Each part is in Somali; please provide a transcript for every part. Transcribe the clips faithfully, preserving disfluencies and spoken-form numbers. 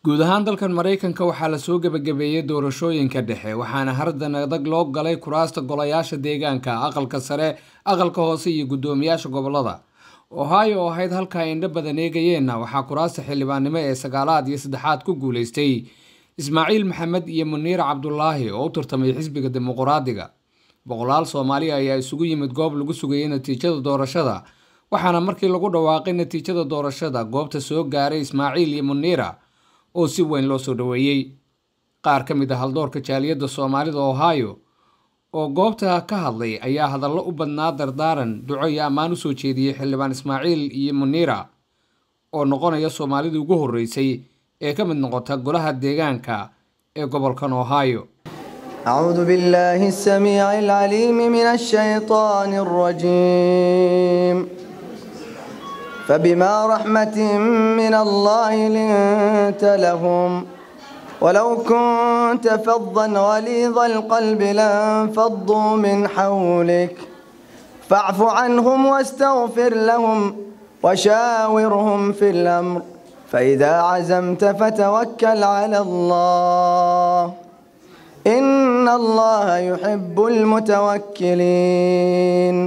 guud ahaan dalkan Mareykanka waxaa la soo gabagabeeyay doorashooyinka dhexe waxaana hardan adag loo galay kuraasta golayaasha deegaanka aqalka sare aqalka hoose iyo gudoomiyaasha gobolada Ohio oo ahayd halka ay indho badan eegayeen waxaa kuraasta xildhibaannimo ee sagaalaad iyo saddexaad ku guuleystay Ismaaciil Maxamed iyo Muniir Cabdullaahi oo u tartamay xisbiga dimuqraadiga boqolaal Soomaali ayaa isugu yimid goob lagu sugayay natiijada doorashada waxaana markii lagu dhawaaqay natiijada doorashada goobta soo gaaray Ismaaciil iyo Muniir oo si weyn loo soo dhaweeyay qaar ka mid ah haldoorka jaaliyada Soomaalida Ohio oo goobta ka hadlay ayaa hadallo u badnaa dardaaran duco iyo ammaan u soo jeediyay xildhibaan Ismaaciil iyo Muniir oo noqonaya Soomaalida ugu horeysay ee ka mid noqota golaha deegaanka ee gobolkan Ohio. أعوذ بالله السميع العليم من الشيطان الرجيم فبما رحمة من الله لنت لهم ولو كنت فظا غليظ القلب لانفضوا من حولك فاعف عنهم واستغفر لهم وشاورهم في الأمر فإذا عزمت فتوكل على الله إن الله يحب المتوكلين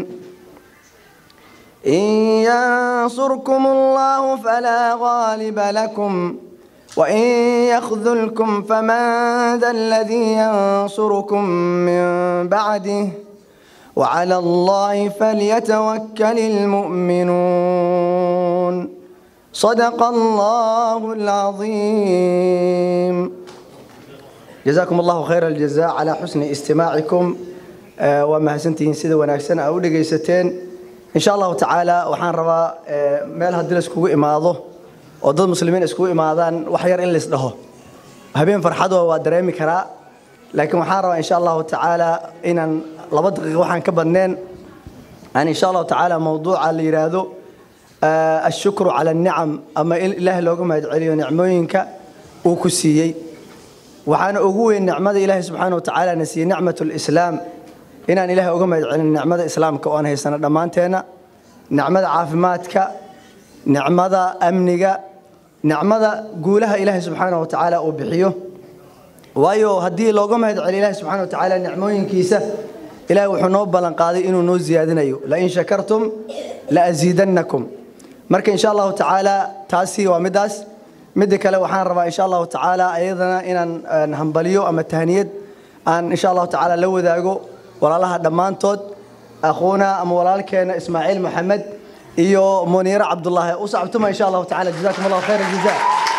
إن ينصركم الله فلا غالب لكم وإن يخذلكم فمن ذا الذي ينصركم من بعده وعلى الله فليتوكل المؤمنون صدق الله العظيم جزاكم الله خير الجزاء على حسن استماعكم وما حسنتين سيده وناغسن او دغيستين إن شاء الله تعالى وحان ربا ميل هدي اسكو imaado oo dad muslimiin isku imaadaan wax yar in la isdhaho habeen farxado waa dareemi karaa laakiin waxaan rabaa insha Allah ta'ala inaan laba daqiiqo waxaan ka badneen aan insha Allah ta'ala mawduuca la yiraahdo الشكر على النعم أما إله لوجو ما يدعي نعموينك وكسيي وحنا أقوي النعمة إله سبحانه وتعالى نسي نعمة الإسلام إن أن إله أقوم يدعي نعمة الإسلام كأنا هي سنة دمانتنا نعمة عافماتك نعمة أمنك نعمة قولها إله سبحانه وتعالى وبحيه وايو هدي لوجو ما يدعي إله سبحانه وتعالى نعموين كيسة إله وحنوب بلن قاضي إنه نوز زيادنا يو لئن شكرتم لأزيدنكم marka insha Allah ta'ala taasi waa midaas mid kale waxaan rabaa insha Allah ta'ala ayadana inaan hambaliyo ama tahniyad aan insha Allah ta'ala la wadaago walaalaha dhamaantood akhoona ama walaalkeena Ismaaciil Maxamed iyo Muniir Cabdullaahi u sacabtuma insha Allah ta'ala jazakumullahu khayran jazaa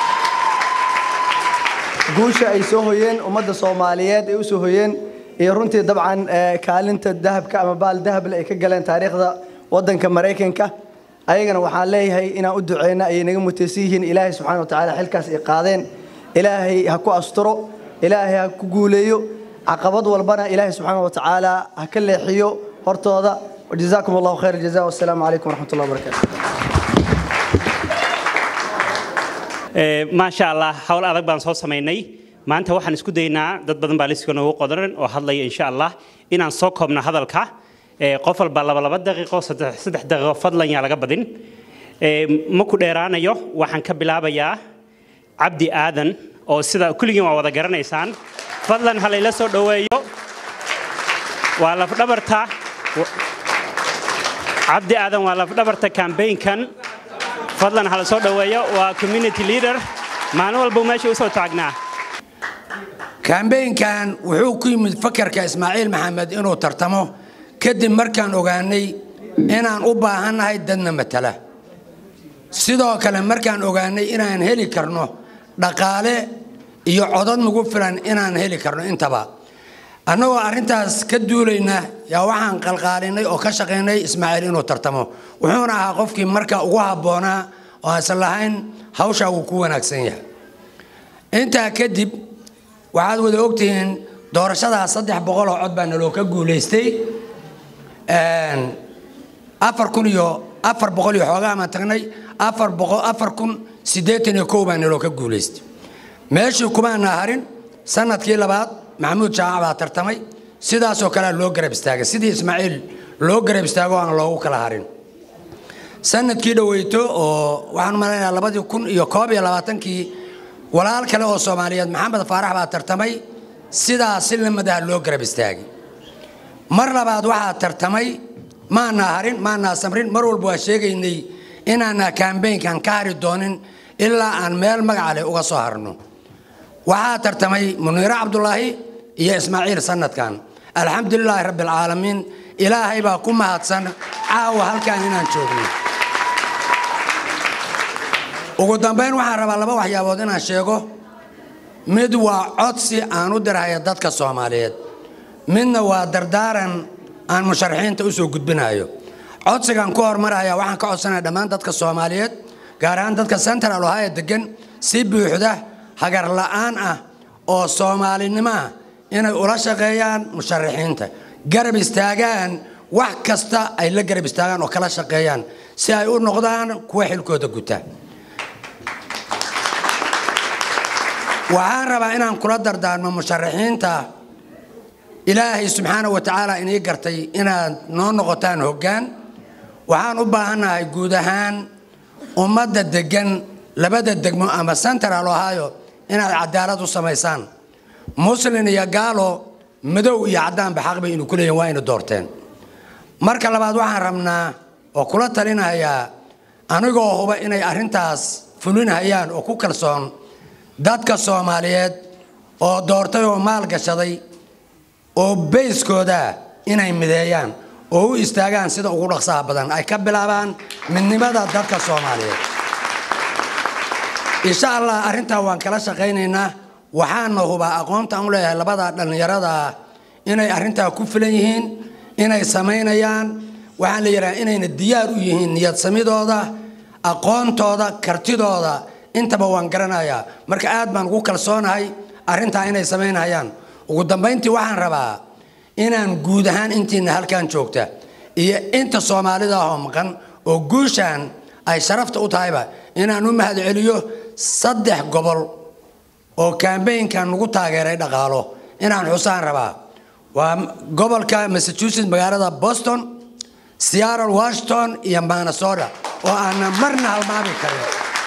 guusha ay soo hoyeen ummadda Soomaaliyeed ay u soo hoyeen iyo runtii dabcan kaalinta dahabka ama baal dahab la ay ka galeen taariikhda wadanka Mareykanka ayagana waxaan leeyahay inaan u duceeyna ay naga mutaysiin Ilaahay subhanahu wa ta'ala xilkaas ay qaadeen Ilaahay ha ku asturo Ilaahay ha ku guuleeyo caqabad walbana Ilaahay subhanahu wa ta'ala ha ka leexiyo hortooda jazakumullahu khayr jazaa wassalamu alaykum wa rahmatullahi wa barakatuh ee ma sha Allah hawl adag baan soo sameynay maanta waxaan isku daynaa dad badan baa liiska noogu qodaran oo hadlaya insha Allah inaan soo koobno hadalka qof walba laba laba daqiiqo saddex saddex daqiiqo fadlan yaa laga badin ee ma ku dheeraanayo waxaan ka bilaabayaa Cabdi Aadan oo sida kulligiin waa wada garanaysaan fadlan hal ila soo dhaweeyo waa laf dhabarta Cabdi Aadan waa laf dhabarta campaign-kan fadlan hal soo dhaweeyo waa community leader maalin walba meesha u soo taagnaa campaign-kan wuxuu ku yimid fakarka Ismaaciil Maxamed inuu tartamo kadib markaan ogaanay inaan u baahanahay dadna matala sidoo kale markaan ogaanay inaan heli karno dhaqaale iyo codad nagu filan inaan heli karno intaba annagoo arintaas ka duulayna yaa waxaan qalqaalinay oo ka shaqeynay Ismaaciil inuu tartamo wuxuuna ahaa qofkii marka ugu haboonaa oo asal lahayn hawsha uu ku wanaagsan yahay inta kadib waxaad wada ogtihiin doorashada saddex boqol oo cod baa naloo ka guuleystay afar kun iyo afar boqol iyo xoogaa ma tagnay afar boqol afar kun sideetan iyo kow baan loo ka guuleystay meeshii kuma naharin sanadkii labaad Maxamuud Jaac baa tartamay sidaas oo kale loo garab istaagay sidii Ismaaciil loo garab istaago aan loogu kala harin sanadkii dhaweyto oo waxaan maleeyaa labadii kun iyo koob iyo labaatan kii walaal kale oo Soomaaliyeed Maxamed Faarax baa tartamay sidaas si lamada loo garab istaagay mar labaad waxa tartamay maana harin maana samrin mar walba waa sheegaynay inaana campaign-kan ka hari doonin ilaa aan meel magac leh uga soo harno waxa tartamay Muniir Cabdullaahi iyo Ismaaciil sanadkan alxamdulillah rabbil caalamiin ilaahay baa ku mahadsan caawa halkaan inaan joogno ugu dambeyn waxaan rabaa laba waxyaabood inaan sheego mid waa codsi aan u dirayo dadka Soomaaliyeed midna waa dardaaran aan musharaxiinta u soo gudbinayo codsigan ku hormaraya waxaan ka codsanayaa dhammaan dadka Soomaaliyeed gaar ahaan dadka Central Ohio degan si buuxda hagar la'aan ah oo Soomaalinimo inay ula shaqeeyaan musharaxiinta garab istaagaan wax kasta ay la garab istaagaan oo kala shaqeeyaan si ay u noqdaan kuwa xilkooda guta waxaan rabaa inaan kula dardaarmo musharaxiinta ilaahay subxaanahu wa tacaala inay gartay inaad noo noqotaan hoggaan waxaan u baahanahay guud ahaan ummadda degan labada degmo ama Central Ohio inaad cadaalad u samaysaan muslim iyo gaalo madow iyo cadaan ba xaq bay inuu ku leeyahay waa inuu doorteen marka labaad waxaan rabnaa oo kula talinayaa anigoo huba inay arintaas fulinayaan oo ku kalsoon dadka Soomaaliyeed oo doortay oo maal gashaday oo bayskooda inay mideeyaan oo u istaagaan sida ugu dhaqsaha badan ay ka bilaabaan midnimada dadka Soomaaliyeed insha Allah arinta waan kala shaqeynaynaa waxaan hubaa aqoonta aan u leeyahay labada dhalinyarada inay arinta ku filan yihiin inay sameynayaan waxaan leeyahay inayna diyaar u yihiin niyad samidooda aqoontooda kartidooda intaba waan garanayaa marka aad baan ugu kalsoonahay arinta inay sameynayaan ugu dambeyntii waxaan rabaa inaan guud ahaan intiina halkaan joogta iyo inta Soomaalida oo maqan oo guushan ay sharafta u tahayba inaan u mahad celiyo saddex gobol oo campaign-kan ugu taageeray dhaqaalo inaan xusaan rabaa waa gobolka Massachusetts magaalada Boston Seattle Washington iyo Minnesota oo aan marna halmaami karin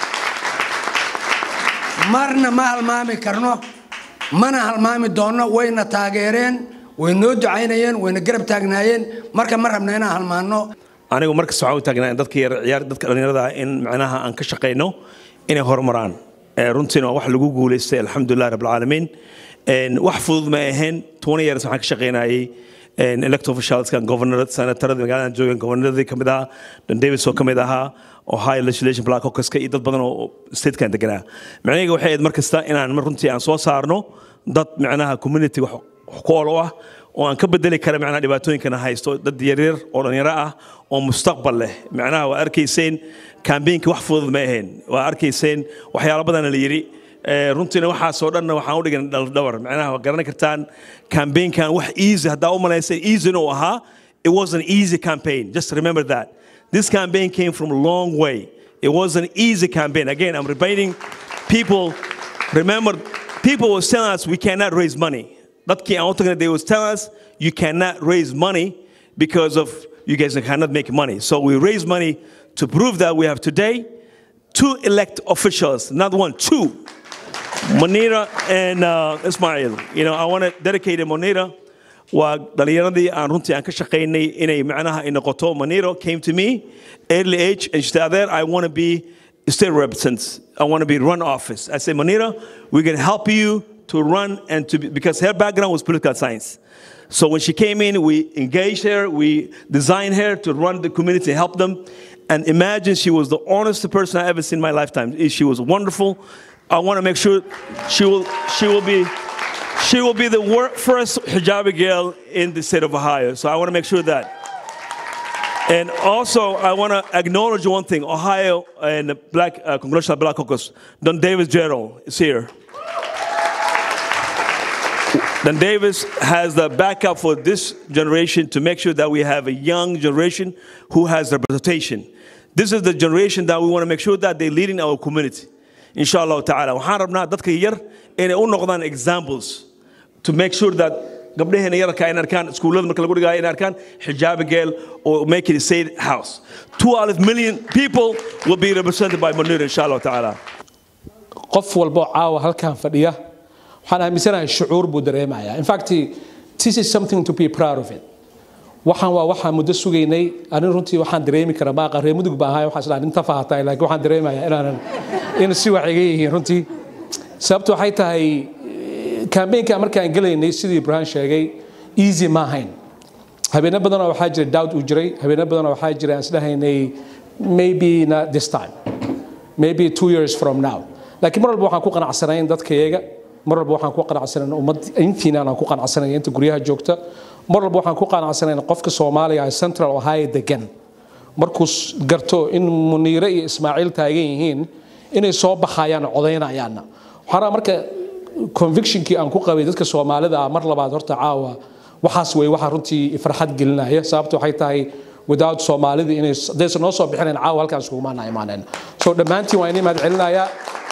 marna ma halmaami karno mana halmaami doono wayna taageereen wayna ducaynayeen wayna garab taagnaayeen marka ma rabna inaan halmaano anigu marka soo taagnaa dadka yar ciyaar dadka dhalinyarada in macnaha aan ka shaqeyno inay horumaraan runtina wax lagu guuleystay alxamdulillah rabbil caalamiin een wax fudud ma ahayn twenty years waxaan ka shaqeynayay een elected officials kan governor senator magaalada joogan governorada kamid ah Dan Davis oo kamid aha Ohio legislation block caucus ka dad badan oo state kan deganaa macnaheedu waxay ahayd markasta inaan mar runtii aan soo saarno dad macnaha community wax ku ool ah oo aan ka bedeli kara macnaha dhibaatooyinkana haysto dad yaryar oo dhalinyaro ah oo mustaqbal leh macnaha waa arkayseen campaign-ka wax fudud ma ahayn waa arkayseen waxyaalo badan la yiri runtiina waxa soo dhanna waxaan u dhigan dhawr macnaha waa garan kartaan campaign-kan wax easy hada u malaysay easy no aha it was an easy campaign just remember that this campaign came from a long way it was an easy campaign again I'm repeating people remember people were telling us we cannot raise money dadkii aan u tagnay they was telling us you cannot raise money because of you guys cannot make money so we raise money to prove that we have today two elect officials not one two Monira and uh, Ismail you know I want to dedicate Monira wa dhalinyaradii aan runtii aan ka shaqeynay inay macnaha in noqoto Monira came to me early age and she said there I want to be state representative I want to be run office I said Monira we can help you to run and to be, because her background was political science so when she came in we engaged her we designed her to run the community help them and imagine she was the honestest person I ever seen in my lifetime she was wonderful I want to make sure she will she will be she will be the first hijabi girl in the state of Ohio so I want to make sure that and also I want to acknowledge one thing Ohio and the black uh, congressional black caucus Don Davis Gerald is here Dan Davis has the backup for this generation to make sure that we have a young generation who has representation. This is the generation that we want to make sure that they lead in our community. Inshallah ta'ala. waxaan rabnaa dadka yar inay u noqdaan examples to make sure that gabdhaheena yarka ay arkaan iskuulada marka lagu dhigayo ay arkaan hijab girl or make it a safe house. two million people will be represented by Monira inshallah ta'ala. qof walba caawa halkan fadhiya waxaan aaminsanahay shucuur buu dareemayaa. In fact, this is something to be proud of it. waxaan waa waxaan muddo sugaynay arin runtii waxaan dareemi karaa ma aqaan reer mudug baa ahay waxaan islaan inta fahatay laakiin waxaan dareemayaa inaan in si wax iga yihiin runtii sababtu waxay tahay campaign-ka markaan galaynay sidii Ibrahim sheegay easy ma ahayn habeena badan waxaa jiray doubt u jiray habeena badan waxaa jiray islahaynay maybe not this time maybe two years from now laakiin mar walba waxaan ku qanacsanayn dadkayaga mar walba waxaan ku qanacsanayn ummad intiina aan ku qanacsanayn inta guryaha joogta mar walba waxaan ku qanacsanayn qofka Soomaaliga ee Central Ohio degan markuu garto in Muniire iyo Ismaaciil taagan yihiin inay soo baxayaan codeynayaan waxaan marka conviction-kii aan ku qabay dadka Soomaalida mar labaad horta caawa waxaas way waxa runtii farxad gelinaya sababtu waxay tahay without Soomaalida inay deeso noo soo bixineen caawa halkaan isku imaanay imaaneen soo dhamaantii waa inay maad celinaya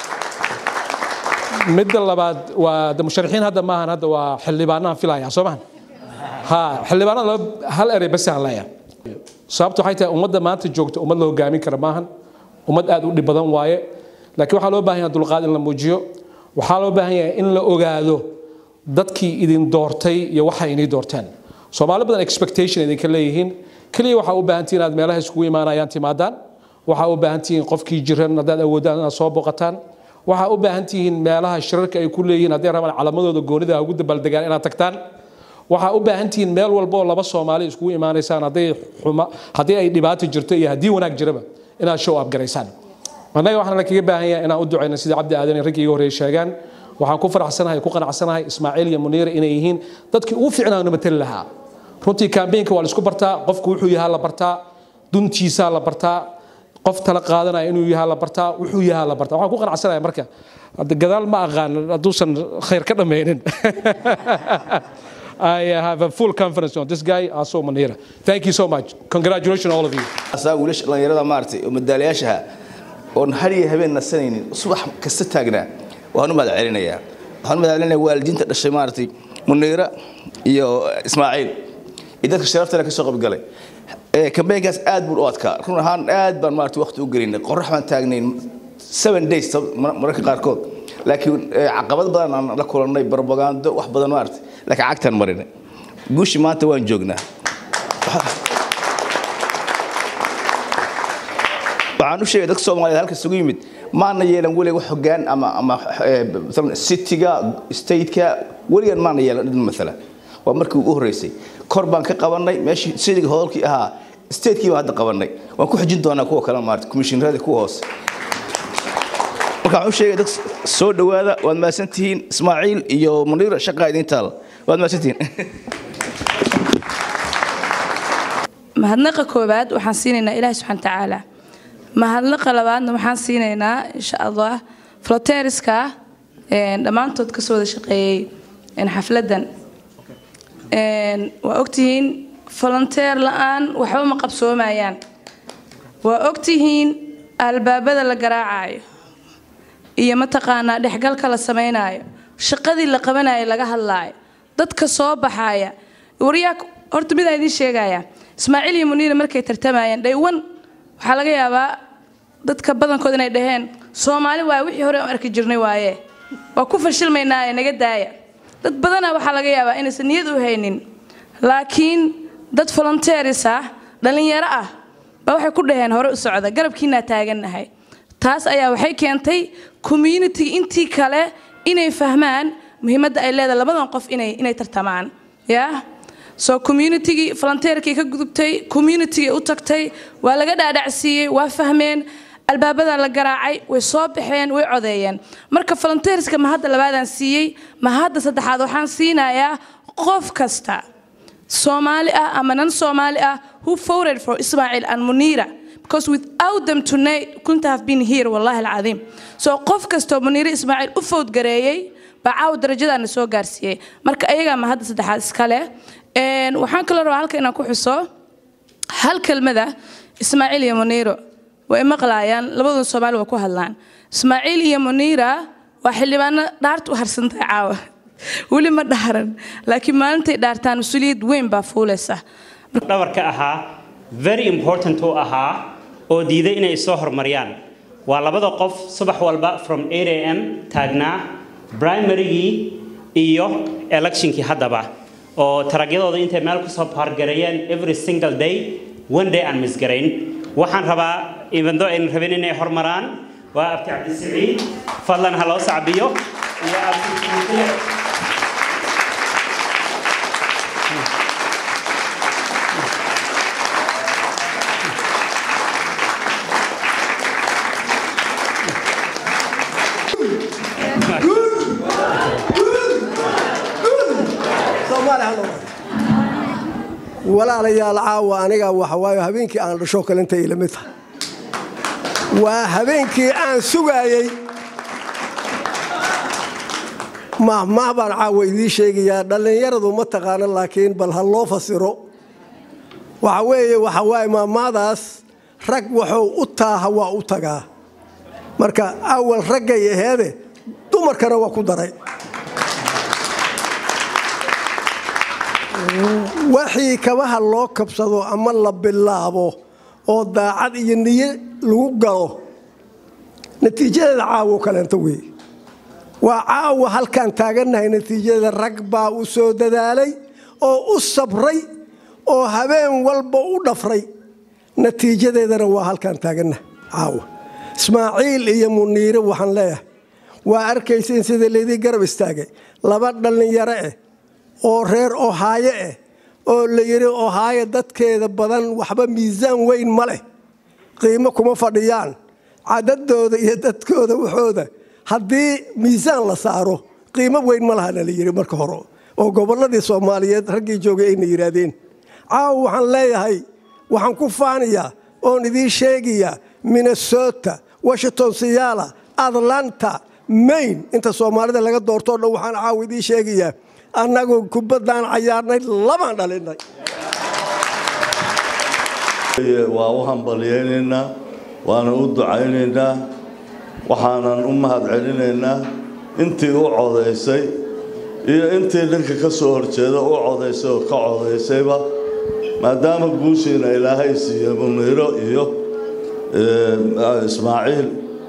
midda labaad waa musharaxiin hadda maahan hadda waa xildhibaanaan filaya Soomaan ha xildhibaanada hal eray bas aan leeyahay sababtu waxay tahay ummadda maanta joogta ummad la hogaamin kara maahan ummad aad u dhib badan waaye laakiin waxa loo baahan yahay dulqaad in la muujiyo waxa loo baahan yahay in la ogaado dadkii idin doortay iyo waxa inay doorteen Soomaali badan expectation idin ka leeyihiin kaliya waxa u baahan tihiin inaad meelaha isku imaanayaan timaadaan waxa u baahan tihiin qofkii jiran hadaad awoodaan inaad soo boqotaan waxa u baahan tihiin meelaha shirarka ay ku leeyihiin haddii rabaan calamadooda goonida ugu dabaaldegaan inaad tagtaan waxa u baahan tihiin meel walba oo laba Soomaali isku imaanaysaan haddii xuma haddii ay dhibaato jirto iyo haddii wanaag jiraba inaad show up gareysaan anaga waxaan la kaga baahan yahay inaan u duceyno sida Cabdi Aadan iyo raggii hore sheegaan waxaan ku faraxsanahay ku qanacsanahay Ismaaciil iyo Muniire inay yihiin dadkii ugu fiicnaa matal lahaa runtii campaign-ka waa la isku bartaa qofku wuxuu yahay la bartaa duntiisa la bartaa qof tala qaadanaya inuu yahay la bartaa wuxuu yahay la bartaa waxaan ku qanacsanahay marka gadaal ma aqaan haduusan khayr ka dhameynin I have a full confidence on this guy, also Muniire. Thank you so much. Congratulations all of you. أسأقول إيش الله يرضى مارتي ومدالياشها ونحري هبين السنين صبح كستاجنا وهنو ماذا علينا يا هنو ماذا علينا والدين تدش مارتي Muniire يو إسماعيل إذا كشرفت لك الشغل بقلي كم بيجاس آد بالوقت كنا هان آد بمارتي وقت وقرينا قرح من تاجنين seven days مركز قاركود لكن عقبات بدنا نقولنا بروباغندا واحد بدنا مارتي لكن عكتر مرينا قوش ما توان جوجنا وعنو شيء دك Soomaaliya halka isugu yimid maana yeelan wali wax hogaan ama ama city-ga state-ka waligan maana yeelan mesela waa markii ugu horeysay kor baan ka qabanay meeshii sidii hoolkii ahaa state-kii baa hadda qabanay waan ku xijin doonaa kuwa kale maartay commissionerada ku hoos waxaan u sheegay dad soo dhawaada waad maasantihiin Ismaaciil iyo Muniire shaqa idin taal waad maasantihiin mahadnaqa koobaad waxaan siinaynaa Ilaahay subxaanahu wa ta'ala mahadnaqa labaadna waxaan siinaynaa insha Allah volunteerska ee dhamaantood ka soo wada shaqeeyay in xafladan een waa ogtihiin volunteer la'aan waxba ma qabsoomayaan waa ogtihiin albaabada la garaacayo iyo ma taqaanaa dhexgalka la sameeynayo shaqadii la qabanayo laga hadlaayo dadka soo baxaya wariyaa horta mid ay idin sheegaya Ismaaciil iyo Muniire markay tartamayeen dhaywan waxa laga yaabaa dadka badankood inay dhaheen Soomaali waa wixii hore arki jirnay waaye waa ku fashilmaynaa naga daaya dad badan waxa laga yaabaa inaysan niyad u haynin laakiin dad volunteers ah dhalinyaro ah baa waxay ku dhaheen hore u socda garabkiina taaganahay taas ayaa waxay keentay community intii kale inay fahmaan muhiimadda ay leedahay labadan qof inay inay tartamaan ya so community volunteerkii ka gudubtay community u tagtay waa laga dhaadhacsiiyay waa fahmeen albaabada la garaacay way soo baxeen way codeeyeen marka volunteerska ma hadda labaadan siiyay ma hadda saddexaad waxaan siinayaa qof kasta Somali ah ama nan Somali ah who voted for Ismaaciil and Muniire because without them tonight couldn't have been here wallahi alazim so qof kasto Muniire Ismaaciil u food gareeyay baa darajada soo gaarsiiyay marka ayaga ma hadda saddexaad iska leh een waxaan kala rabaa halka inaan ku xuso hal kelmada Ismaaciil iyo Muniire way maqlaayaan labadooda Soomaali waa ku hadlaan Ismaaciil iyo Muniire waa xildhibaan dhaartu harsantay caawa wali ma dhaharan laakiin maantay dhaartaan mas'uuliyad weyn baa fuulaysa dhabarka ahaa very important oo ahaa oo diiday inay soo hormariyaan waa labada qof subax walba from eight a m taagnaa primarygii iyo electionkii haddaba oo taragyadooda intay meel ku soo baargareeyeen every single day one day aan misgarayn waxaan rabaa even though aynan rabin inay hormaraan waa abti cabdisiciid fadlan ha loo sacbiyo iyo abti walaalayaal caawa aniga waxa waayo habeenkii aan dhasho kalenta ila mid tahay waa habeenkii aan sugaayay mahmah baan caawa idiin sheegayaa dhallinyaradu ma taqaano laakiin bal ha loo fasiro waxa weeye waxa waaye mahmahdaas rag wuxuu u taaha waa u tagaa marka awal raggay aheede dumarkana waa ku daray wixii kabaha loo kabsado ama la bilaabo oo daacad iyo niyo lagu galo natiijadeeda caawo kaleento wey waa caawa halkaan taagannahay natiijadeeda rag baa u soo dadaalay oo u sabray oo habeen walba u dhafray natiijadeedana waa halkaan taagannahay caawa ismaaciil iyo muniire waxaan leeyahay waa arkaysiin sida leedii garab istaagay laba dhallinyaro eh oo reer ohaaye eh oo la yiri ohaaye dadkeeda badan waxba miisaan weyn ma leh qiimo kuma fadhiyaan cadadooda iyo dadkooda waxooda haddii miisaan la saaro qiimo weyn ma lahana la yiri marka hore oo gobolladii Soomaaliyeed raggii joogay ayna yiraahdeen caaw waxaan leeyahay waxaan ku faaniyaa oon idiin sheegayaa Minnesota Washington Seattle Atlanta Maine inta Soomaalida laga doorto dhow waxaan caaw idiin sheegayaa annagu kubadaan cayaarnay labaan dhalinay waa u hambalyeynaa waana u ducaynaynaa waxaanan u mahadcelinaynaa intii u codeysay iyo intii dhanka ka soo horjeeda u codeysay oo ka codeysayba maadaama guushiina ilaahay siiyey muniiro iyo ismaaciil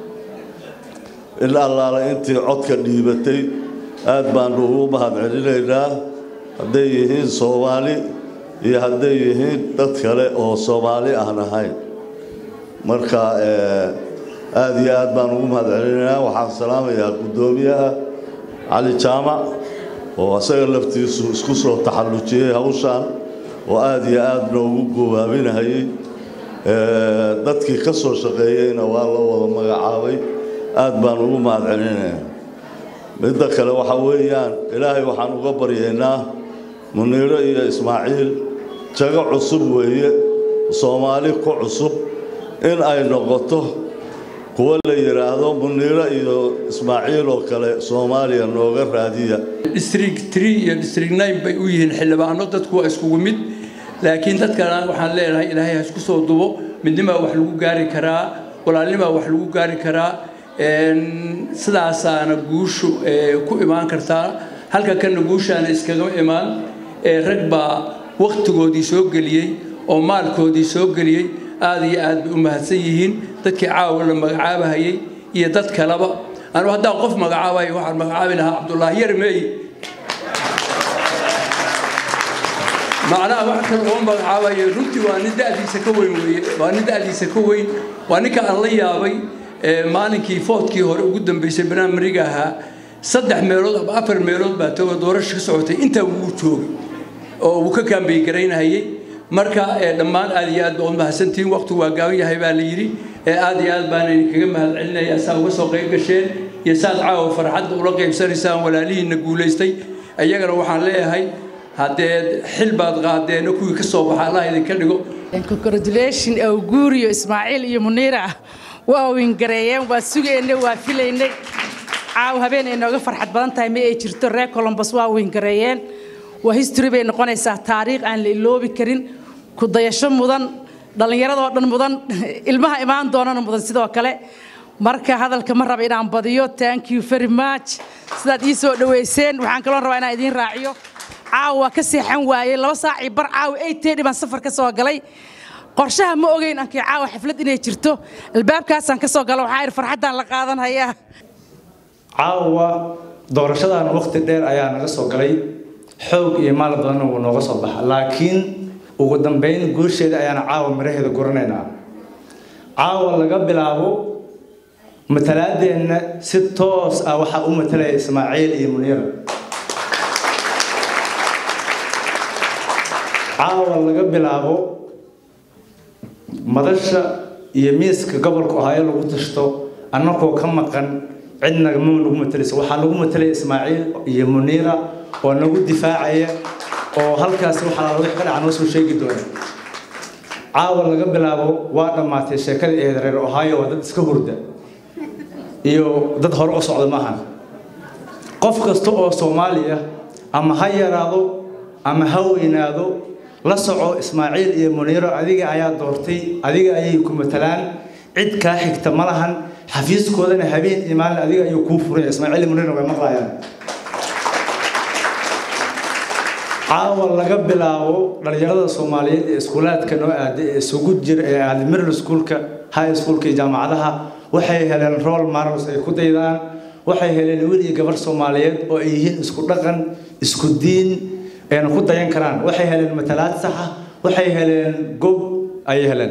ilaa allaala intii codka dhiibatay aad baan ugu mahadcelinaynaa hadday yihiin Soomaali iyo hadday yihiin dad kale oo Soomaali aan ahayn marka aad iyo aad baan ugu mahadcelinaynaa waxaan salaamayaa gudoomiyaha Cali Jaamac oo asaga laftiisu isku soo taxallujiyay hawshan oo aad iyo aad noogu go'aaminayay dadkii ka soo shaqeeyayna waa la wada magacaabay aad baan ugu mahadcelinaynaa midda kale waxa weeyaan ilaahay waxaan uga baryeynaa muniiro iyo ismaaciil jago cusub weeye Soomaali ku cusub in ay noqoto kuwa la yiraahdo muniiro iyo ismaaciil oo kale Soomaaliya nooga raadiya district three iyo district nine bay u yihiin xildhibaano dadku waa isku mid laakiin dadkana waxaan leeyahay ilaahay ha isku soo dubo midnimo wax lagu gaari karaa walaalnimo wax lagu gaari karaa sidaasana guushu ku imaan kartaa halka kan guushaana iskaga imaan rag baa waqtigoodii soo galiyay oo maalkoodii soo galiyay aad iyo aad u mahadsan yihiin dadkii caawa la magacaabahayay iyo dad kaleba anu hadda qof magacaabay waxaan magacaabi lahaa Cabdullaahi Yarmey macnaha wax kale oo magacaabay runtii waa nidaadiisa ka weyn weeye waa nidaadiisa ka weyn waa ninka aan la yaabay maalinkii foodkii hore ugu dambeysay barnaamijka ahaa saddex meelood ama afar meelood baa tago doorasho ka socotay inta uu joogay oo uu ka kaambay gareynayay marka dhammaan aad iyo aad baan mahadsantiin waqtigu waa gaaban yahay baa la yiri aad iyo aad baan idinkaga mahadcelinayaa saa uga soo qayb gasheen iyo saad caawa farxadda ula qaybsanaysaan walaalihiina guuleystay ayagana waxaan leeyahay haddee xil baad qaadeen kuwii ka soo baxa Allah idinka dhigo congratulations oo guuriyo Ismaaciil iyo Muniira waa win gareeyeen waa sugeynay waa filaynay caaw habeen ay nooga farxad badan tahay ma ay jirto reer Columbus waa win gareeyeen waa history bay noqonaysaa taariikh aan la iloobi karin ku dayasho mudan dhalinyarada oo dhan mudan ilmaha imaan doonana mudan sidoo kale marka hadalka ma raba inaan badiyo thank you very much sidaad ii soo dhaweyseen waxaan kaloo rabaa inaan idin raaciyo caaw waa ka seexan waayay laba saac bar caaw eight thirty baan safar ka soo galay qorshaha ma ogeyn ankii caawa xaflad inay jirto albaabkaasaan ka soo galo waxaa ir farxaddaan la qaadan hayaa caawa doorashadan waqti dheer ayaa naga soo galay xoog iyo maal badan uu nooga soo baxa laakiin ugu dambeyn guusheeda ayaana caawa miraheeda guranaynaa caawa laga bilaabo matalaadeenna si toos ah waxaa u matalaya Ismaaciil iyo Muniira caawa laga bilaabo madasha iyo miiska gobolka oo ay lagu tashto annagoo ka maqan cidna ma lagu matalayso waxaa lagu matalay Ismaaciil iyo Muniira oo nagu difaacaya oo halkaas waxa la wax ka dhacay soo sheegi doona caawa laga bilaabo waa dhamaatay sheekada ee reer Ohio dad iska hurda iyo dad hor u socda maahan qof kasta oo Soomaaliya ama ha yaraado ama ha weynaado la soco Ismaaciil iyo Muniira adiga ayaa doortay adiga ayay ku matalaan cid ka xigta malahan xafiiskoodana habeen imaan adiga ayuu ku furay Ismaaciil iyo Muniira way maqlayaan caawa laga bilaabo dhalinyarada Soomaaliyeed ee iskuulaadka noo aaday ee isugu jir ee aaday middle schoolka high schoolka iyo jaamacadaha waxay heleen role models ay ku daydaan waxay heleen wiil iyo gabar Soomaaliyeed oo ay yihiin isku dhaqan isku diin ee ku dayan karaan waxay heleen matalaad sax ah waxay heleen gob ay heleen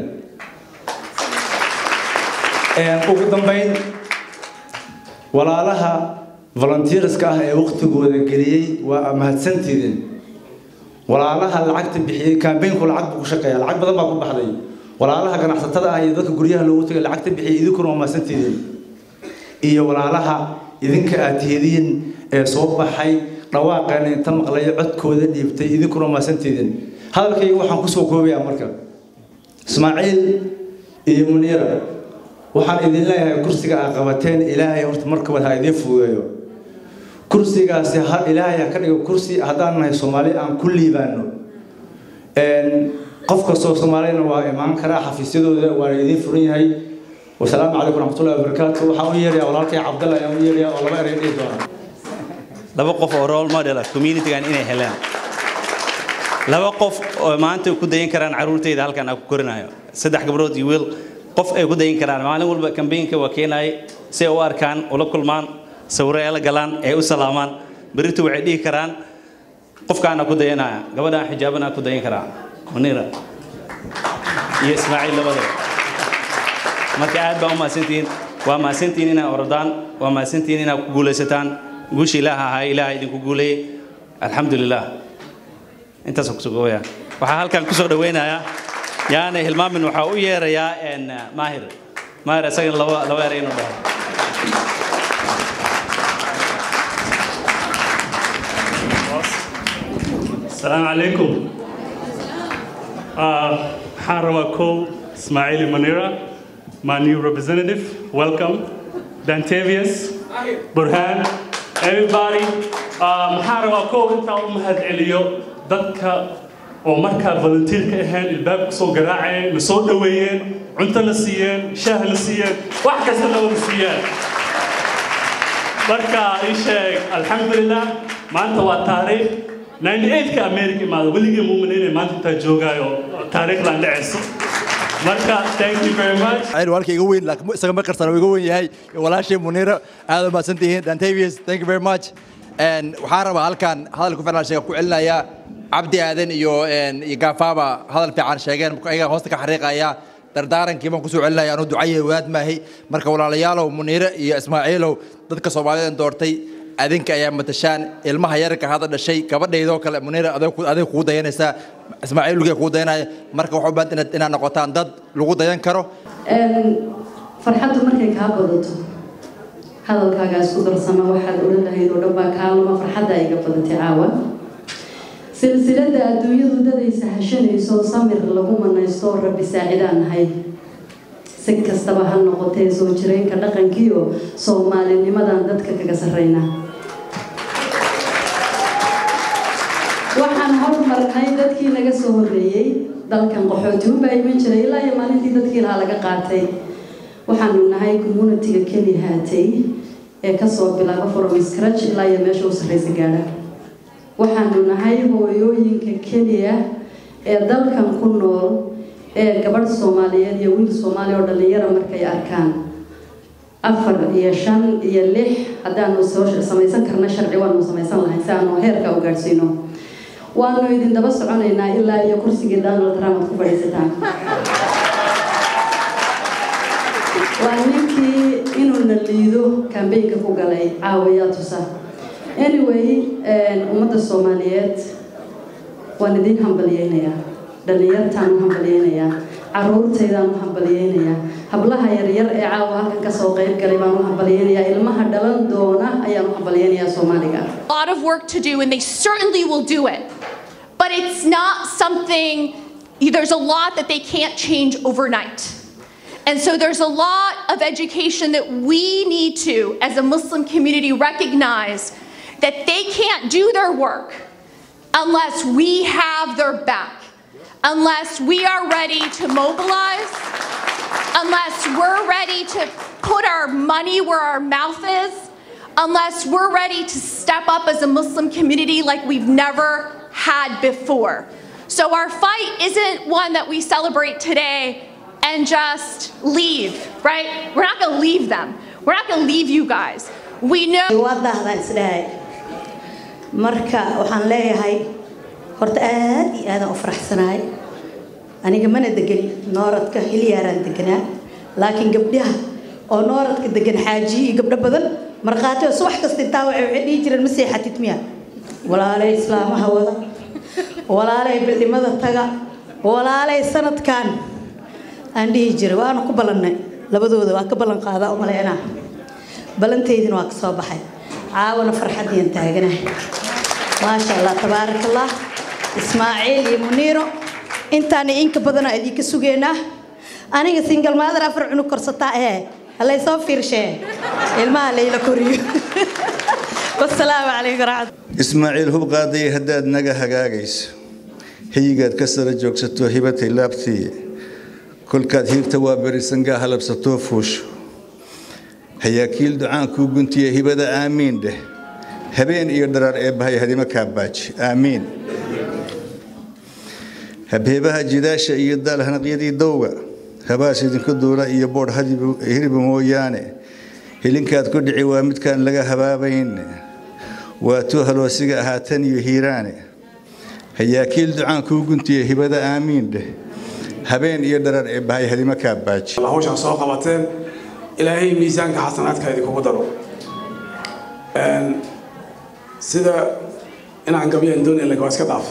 ee ugu dambeyn walaalaha volunteerska ah ee waqtigooda geliyay waa mahadsantihiin walaalaha lacagta bixiyay campaign-ku lacag ku shaqeeya lacag badan baa ku baxday walaalaha ganacsatada ah iyo dadka guryaha loogu tagay lacagta bixiyay idinkuna waa mahadsantihiin iyo walaalaha idinka aad tihiin ee soo baxay dhawaaqan inta maqlay codkooda dhiibtay idinkuna ma santiidin hadalkayga waxaan ku soo koobayaa marka Ismaaciil iyo Muniira waxaan idin leeyahay kursiga aad qabateen Ilaahay horta marka wada idin fuudeeyo kursigaasi ha Ilaahay ka dhigo kursi hadaan nahay Soomaali aan ku liibaano een qof kasta oo Soomaaliyeed waa imaan kara xafiisyadooda waa idin furan yahay wassalaamu calaykum warahmatullaahi wabarakaatuh waxaan u yeerayaa walaalkay Cabdalla ayaan u yeerayaa oo laba eray dhig doona laba qof oo role model ah community-gan inay helaan laba qof oo maanta ku dayin karaan caruurtayda halkan aan ku korinayo saddex gabdhood iyo wiil qof ay ku dayin karaan maalin walba campaign-ka waa keenay si ay u arkaan ula kulmaan sawirada galaan ay u salaamaan baritu waxay dhigi karaan qofkaana ku dayanaya gabadha xijaabana ku dayin karaa Muniira iyo Ismaaciil labadaba marka aad baa u maasantiin waa maasantiin inay ordaan waa maasantiin inay ku guuleysataan guushi ilaaha ha ilaahay idinku guulay alxamdulillah intaas ku soo gooya waxa halkan ku soo dhaweynaya yaana hilmaamin waxa u yeerayaa in maahir maahir asagan laba laba eray inuu dhaho السلام عليكم حاربكو Ismaaciil Muniira my new representative welcome Dantavius Burhan everybody حاربكو انت umahad celiyo dadka oo marka volunteer ka ahaan ilbaab soo garaaceen la soo dhaweeyeen cunto la siiyeen shaah la siiyeen wax kasta la wada siiyeen marka isheeg alxamdulillah maanta waa taariikh ninety-eight ka America maada waligii muumineen maanta inta joogaayo taariikh la dhacayso marka thank you very much ay walkii igu weyn laakiin isaga ma qarsan igu weyn yahay walaashay Muniira aad ma santihiin Dantavius thank you very much and waxaan rabaa halkan hadal ku filan sheega ku celinaya Abdi Aadan iyo iyo Gafaaba hadal fiican sheegeen ayaga hoosta ka xariiqaya dardaarankii baan ku soo celinaya anoo ducayay waad maahay marka walaalayaalow Muniira iyo Ismaaciilow dadka Soomaaliyeed doortay adinka ayaa matashaan ilmaha yarka hada dhashay gabadheedo kale Muniira adeeg adeeg ku dayanaysa Ismaaciil lugu ku dayanaya marka waxa u baahan inaad inaad noqotaan dad lagu dayan karo een farxadu markay ka badato hadalkaaga isku darsama waxaad oran lahayd oo dhan baa kaalmo farxada iga badatay caawa silsilada adduunyadu dadaysa hashanayso samir lagu manaysto rabbi saacidaan nahay si kastaba ha noqotee soo jireenka dhaqankiyo Soomaalinimadan dadka kaga sarreynaa waxaan hormarnay dadkii naga soo horeeyay dalkan qaxootiga baa iman jiray ilaa iyo maalintii dadkii laha laga qaatay waxaanu nahay community-ga keli haatay ee ka soo bilaaba from scratch ilaa iyo meesha uu sarreysa gaadha waxaanu nahay hooyooyinka keliya ee dalkan ku nool ee gabadh Soomaaliyeed iyo wiil Soomaali oo dhalinyaro markay arkaan afar iyo shan iyo lix haddaanu soo samaysan karna sharci waanu samaysan lahayn si aanu heerka u gaarsiino waanu idin daba soconaynaa ilaa iyo kursigii Donald Trump ku fadhiisataan waa ninkii inuu naliido campaign-ka ku galay caawiya tusa anyway ummadda Soomaaliyeed waan idin hambalyeynaya dhalinyartaan u hambalyeynaya caruurtaydaan u hambalyeynaya hablaha yar yar ee caawa halkan ka soo qayb galay baan u hambalyeynaya ilmaha dhalan doona ayaan u hambalyeynaya Soomaaliga a lot of work to do and they certainly will do it but it's not something there's a lot that they can't change overnight. And so there's a lot of education that we need to, as a Muslim community, recognize that they can't do their work unless we have their back, unless we are ready to mobilize, unless we're ready to put our money where our mouth is, unless we're ready to step up as a Muslim community like we've never had before. So our fight isn't one that we celebrate today and just leave, right? We're not gonna leave them. We're not gonna leave you guys. We know. marka waxaan leeyahay horta aad iyo aad u faraxsanahay aniga mana degani nooradka hiliyaaran deganaa laakiin gabdhaha oo nooradka degan xaaji iyo gabdho badan marqaati oo subax kasta taa waxay dhigi jireen ma seexatid miya walaalay islaamaha wada walaalay bildimada taga walaalay sanadkan aan dhihi jiray waan ku balannay labadooda waa ka ballan qaada oo maleena balanteedina waa ka soo baxay caawana farxadiin taaganahay ma sha Allah tabarakallah Ismaaciil iyo Muniiro intaan inka badan ay ka sugeena aniga single mother afar cunug korsata ee Allah soo fiirshay ilmaha leeyla koriyo wassalaamu alaykum rahmat Ismaaciil hub qaaday hadaad naga hagaagayso hiyigaad ka sara joogsato hibatay laabtii kulkaad hiirta waa barisangaa halabsato fuusho hayaakiil ducaan ku guntiye hibada aamiin dheh habeen iyo dharar ee bahay hadima ka baaji aamiin habeebaha jidaasha iyo dal hanaqyadii dowga habaas idinku duula iyo bood hadib hirib mooyaane hilinkaad ku dhici waa midkaan laga habaabayn waa tu haloosiga ahaatan iyo hiiraane hayaakiil ducaan ku guntiye hibada aamiin dheh habeen iyo dharar ee bahay hadima ka baaji hawshan soo qabateen ilaahay miisaanka xasanaadka idinku daro een sida inaan gabiyan doon ilaa iska dhaaf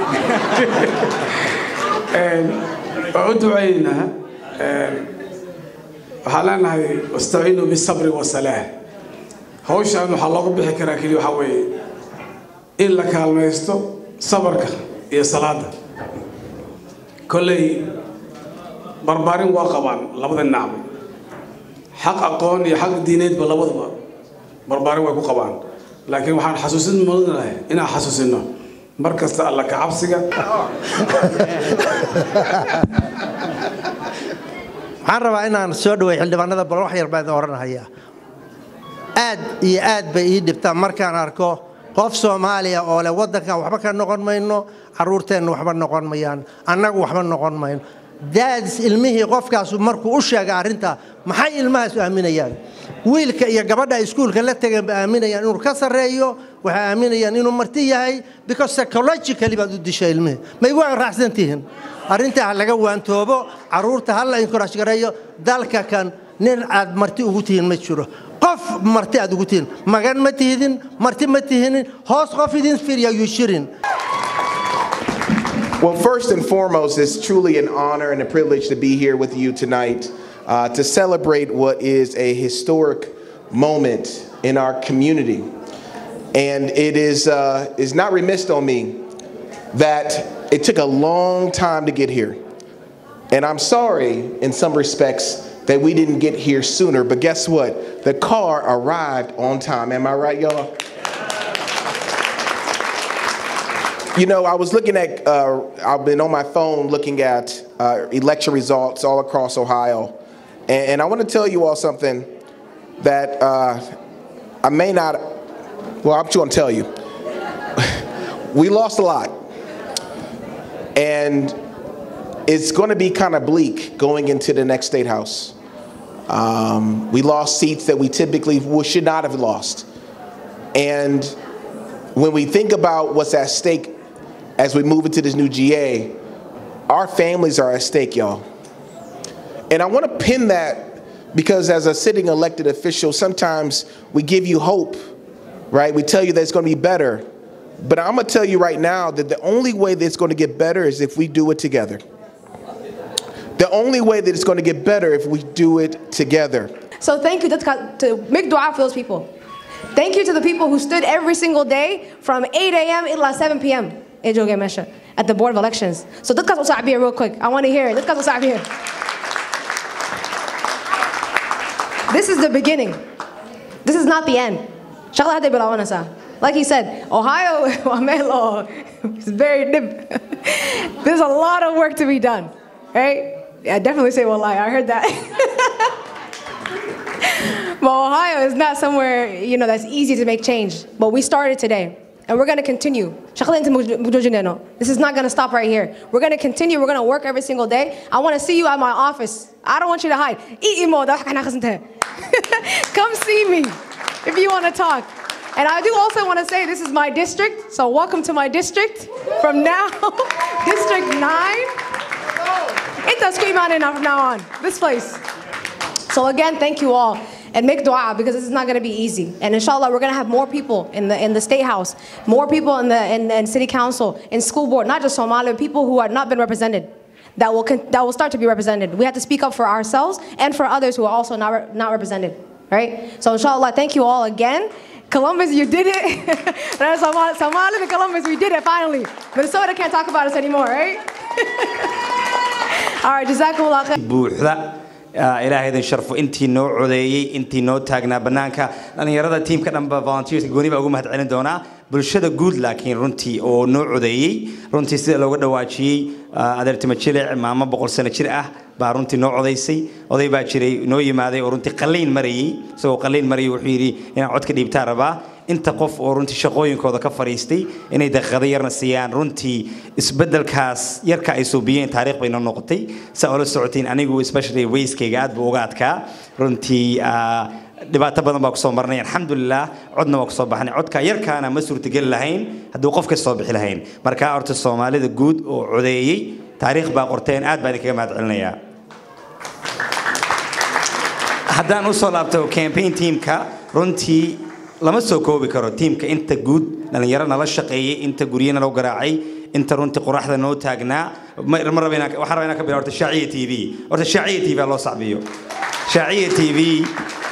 een oo ducayna een waxaan wastaciinu bis-sabr was-salaah hawshan waxa looga bixi karaa kaliya waxa weeye in la kaalmaysto sabarka iyo salaada kulay barbaarin waa qabaan labada dhinac حق أقوان يحق دينيت بلا وضبا برباري ويكو قبان لكن وحان حسوسين مولدنا إنا حسوسيننا مركز الله كعبسك waxaan rabaa inaan soo dhaweeyo xildhibaanada bal wax yar baan oranaya aad iyo aad bay ii dhibtaa markaan arko qof Soomaaliya oo leh wadankan waxba ka noqon mayno caruurteena waxba noqon mayaan annagu waxba noqon mayno daadis ilmihii qofkaas markuu u sheegay arinta maxay ilmahaas u aaminayaan wiilka iyo gabadha iskuulka la tagan ba aaminayaan inuu ka sareeyo waxa aaminayaan inuu marti yahay because psychologically baad u dishay ilmihi may waan raacsantihiin arinta laga waantoobo caruurta hal la encourage gareeyo dalka kan nin aad marti ugu tihiin ma jiro qof marti aad ugu tihiin magan ma tihidin marti ma tihinin hoos qof idin fiiriyo you shirin. Well, first and foremost, it's truly an honor and a privilege to be here with you tonight uh, to celebrate what is a historic moment in our community. And it is, uh, is not remiss on me that it took a long time to get here. And I'm sorry, in some respects, that we didn't get here sooner. But guess what? The car arrived on time. Am I right, y'all? You know, I was looking at, uh, I've been on my phone looking at uh, election results all across Ohio. And, and I want to tell you all something that uh, I may not, well, I'm just going to tell you. We lost a lot. And it's going to be kind of bleak going into the next State House. Um, we lost seats that we typically should not have lost. And when we think about what's at stake as we move into this new G A, our families are at stake, y'all. And I want to pin that because as a sitting elected official, sometimes we give you hope, right? We tell you that it's going to be better. But I'm going to tell you right now that the only way that it's going to get better is if we do it together. The only way that it's going to get better if we do it together. So thank you to make dua for those people. Thank you to the people who stood every single day from eight A M until seven P M at the Board of Elections. So let's go here real quick. I want to hear it. Let's go here. This is the beginning. This is not the end. Like he said, Ohio is very deep. There's a lot of work to be done, right? Yeah, I definitely say wallahi. I heard that. But Ohio is not somewhere, you know, that's easy to make change. But we started today, and we're going to continue. This is not going to stop right here. We're going to continue. We're going to work every single day. I want to see you at my office. I don't want you to hide. Come see me if you want to talk. And I do also want to say this is my district, so welcome to my district from now, District nine. It's a scream on enough from now on, this place. So again, thank you all. And make dua because this is not going to be easy. And inshallah, we're going to have more people in the in the State House, more people in the in, in City Council, in school board, not just Somali, people who have not been represented, that will that will start to be represented. We have to speak up for ourselves and for others who are also not not represented, right? So inshallah, thank you all again. Columbus, you did it. Somali and Columbus, we did it finally. Minnesota can't talk about us anymore, right? All right, jazakumullah khair. إلهي ذن شرفه أنتي نوع عذيي أنتي نوع تاجنا بنانك أنا يرى تيم كنا بفانتيرز يقولي بقوم هتعلن دونا بالشدة جود لكن رنتي أو نوع عذيي رنتي سيد لو قد واشي قدرت متشلع ما ما بقول سنة شرقة بارنتي نوع عذيسي عذي باشري نوعي ماذا ورنتي قلين مريي سو قلين مريي وحيري يعني عد كدي بتعربه أنت قف ورنتي شقوين كذا كفريستي إني دخذير نسيان رنتي إسبدل كاس يركع يسوبيين تاريخ بين النقطي سأقول السعودين أنا جو especially ويس كي قاعد بوقات كا رنتي دبعت بدن بقصة مرني الحمد لله عدنا بقصة بحني عد كيركع أنا مسؤول تقل لهين هدو قف كالصبح لهين مركع أرت الصومالي ذا جود وعذيي تاريخ باقرتين قاعد بعد كده ما تعلنا يا حدا نوصل أبتو كامبين تيم كا رنتي لما سوكو بكرو تيم كأنت جود لأن يرانا لا شقية أنت جورينا لو جراعي أنت رنت قراح ذا نو تاجنا مرة بينك وحرة بينك بيرت الشعية تي في ورت الشعية تي في الله صعبيو شعية تي في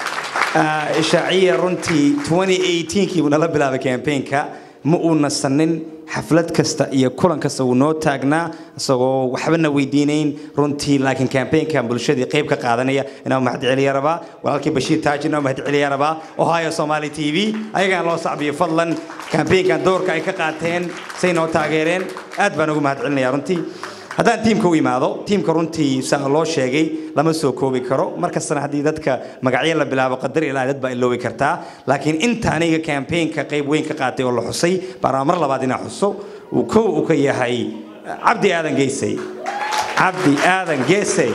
الشعية رنتي ألفين وثمانية عشر كي ونلا بلا بكامبين كا مؤون السنن حفلات كستا يا كلن كستا ونو تاجنا سو وحبنا ويدينين رنتي لكن كامبين كان بالشدي قيب كقاعدنية إنه مهد عليا ربا ولكن بشير تاج إنه مهد عليا ربا وهاي صومالي تي في أي كان الله صعب فضلا كامبين كان دور كأي كقاعدين سينو تاجرين أدبنا ومهد عليا رنتي هذا تيم كوي ماذا تيم كرنتي سألو شيء لما سو كوي كرو مركز سنة حديدتك مقعيلا بلا بقدر إلى دب إلو كرتا لكن أنت أنيجا كامبين كقيب وين كقاتي ولا حصي برامر لبعدين حصو وكو وكي هاي عبدي آذن جيسي عبدي آذن جيسي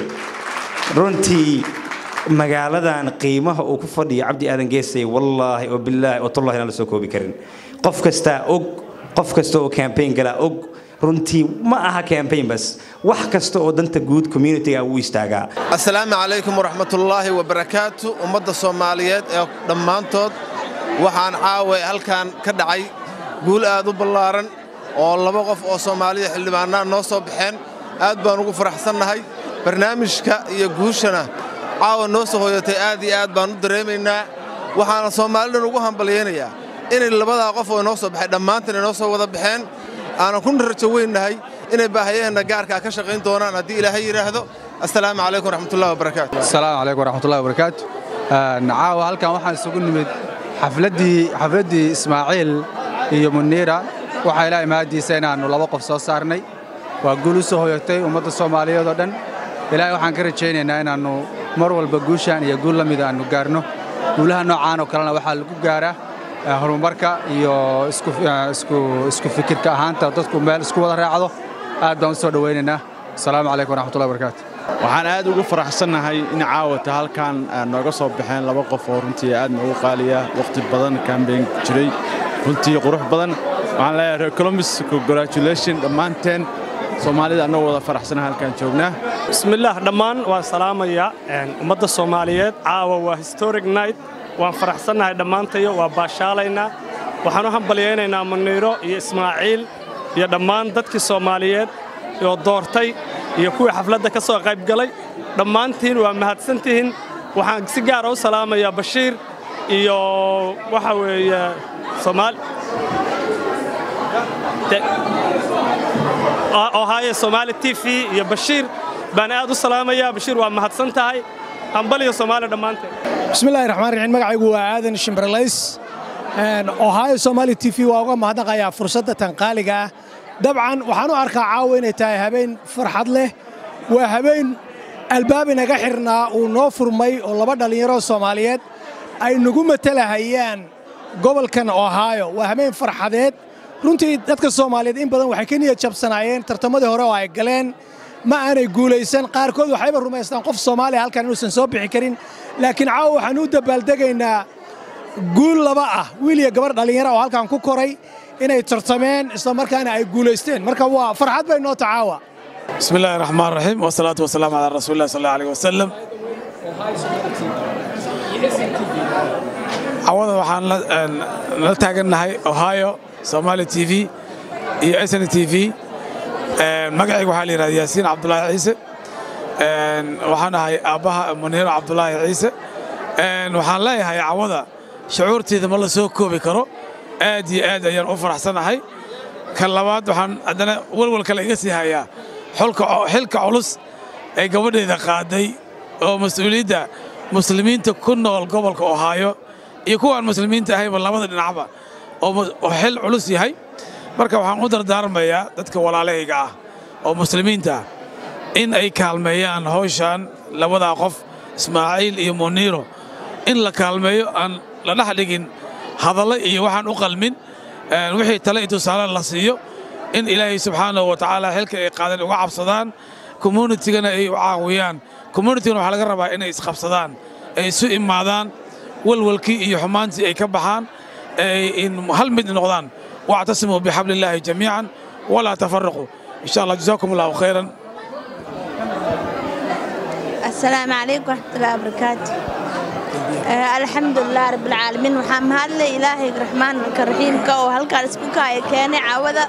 رنتي مقالة قيمة وكفردي عبدي آذن جيسي والله وبالله وطلع هنا لسو كوي كرن قف كستا أوج قف كستو كامبين قلا أوج runtii ma aha campaign bas wax kasta oo danta guud community ah uu istaaga assalaamu alaykum warahmatullaahi wabarakaatu ummadda Soomaaliyeed ee dhamaantood waxaan caaway halkan ka dhacay guul aad u ballaaran oo laba qof oo Soomaaliya xildhibaanada noo soo baxeen aad baan ugu faraxsanahay barnaamijka iyo guushana caawa noo soo hoyatay aad iyo aad baan u dareemaynaa waxaan Soomaaliyeed ugu hambalyeeynaa in labada qof oo noo soo baxay dhamaanteen noo soo wada baxeen أنا كنت رجوينهاي إن بهاينا جارك كشقين دونا ندي إلى هاي رهذا السلام عليكم ورحمة الله وبركاته السلام عليكم ورحمة الله وبركاته نعاو هالكان واحد سجون من حفلتي حفلتي إسماعيل يوم النيرة وحيلا إمادي سنة إنه لوقف صارني وأقول سهويتي ومدة الصومالية ضدن إلى واحد كرتشين إن إنه مرول بجوشان يقول لهم إذا إنه جارنه ولها نوعان وكلنا واحد جاره horumarka iyo isku isku isku fikirka ahaanta dadku meel isku wada raacdo aad baan soo dhaweynaa السلام عليكم ورحمة الله وبركاته. waxaan aad ugu faraxsanahay in caawata halkan nooga soo baxeen laba qof oo runtii aad noogu qaaliya waqti badan campaign jiray runtii qurux badan waxaan leeyahay Columbus congratulations dhammaanteen Soomaalida anoo wada faraxsanahay halkan joognaa bismillaah dhammaan waan salaamaya ummadda Soomaaliyeed caawa waa historic night waan faraxsanahay dhammaantayo waa baashaalayna waxaan u hambalyeeynaynaa Muniiro iyo Ismaaciil iyo dhammaan dadkii Soomaaliyeed oo doortay iyo kuwii xafladda ka soo qayb galay dhammaantiin waa mahadsantihiin waxaan si gaar ah u salaamayaa Bashiir iyo waxa weeye Soomaali Ohio Somali T V iyo Bashiir baan aad u salaamayaa Bashiir waa mahadsan tahay hambaliyo Soomaali dhammaanteen bismillaahir rahmaanir rahiim magacaygu waa Aadan Shimberlays een Ohio Somali T V waa uga mahadnaqayaa fursadda tan qaaliga ah dabcan waxaan u arkaa caawa inay tahay habeen farxad leh waa habeen albaab inaga xirnaa uu noo furmay oo laba dhalinyaro Soomaaliyeed ay nagu matalahayaan gobolkan Ohio waa habeen farxadeed runtii dadka Soomaaliyeed in badan waxay ka niyad jabsanaayeen tartamadii hore oo ay galeen ma aanay guulaysan qaarkood waxayba rumaystaan qof Soomaali halkan inuusan soo bixi karin laakiin caawa waxaan u dabaaldegaynaa guul laba ah wiil iyo gabar dhalinyaro oo halkan ku koray inay tartameen isla markaana ay guulaysteen marka waa farxad bay noo tacaawa bismillaahir rahmaanir rahiim wa salaatu wa salaam ala rasuulillah sallallahu alayhi wa sallam awada waxaan la taaganahay Ohio Somali T V iyo S N T V magacaygu waxaa la yiraahdaa Yaasiin Cabdullaahi Ciise waxaan ahay aabaha Muniiro Cabdullaahi Ciise waxaan leeyahay awada shucuurteeda ma la soo koobi karo aad iyo aad ayaan u faraxsanahay kan labaad waxaan adana walwal kale iga sii hayaa xulka xilka culus ay gabadheeda qaaday oo mas'uuliyadda muslimiinta ku nool gobolka Ohio iyo kuwan muslimiinta ahayba labada dhinacba oo xil culus yahay marka waxaan u dardaarmayaa dadka walaalahayga ah oo muslimiinta in ay kaalmeeyaan hawshan labada qof Ismaaciil iyo Muniiro in la kaalmeeyo aan la dhaxligin hadalla iyo waxaan u qalmin wixii tale intuu saaran la siiyo in Ilaahay subhanahu wa ta'ala xilka ay qaadeen uga cabsadaan community-gana ay u caawiyaan community-gana waxa laga rabaa inay isqabsadaan ay isu imaadaan walwalkii iyo xumaantii ay ka baxaan ay in hal mid noqdaan wa'tasimu bihablillahi jamii'an wala tafarraqu insha Allah jazakumullahu khairan السلام عليكم ورحمة الله وبركاته آه الحمد لله رب العالمين وحام هذا إلهي الرحمن الرحيم كأو هالكار سبكاي كان عوضة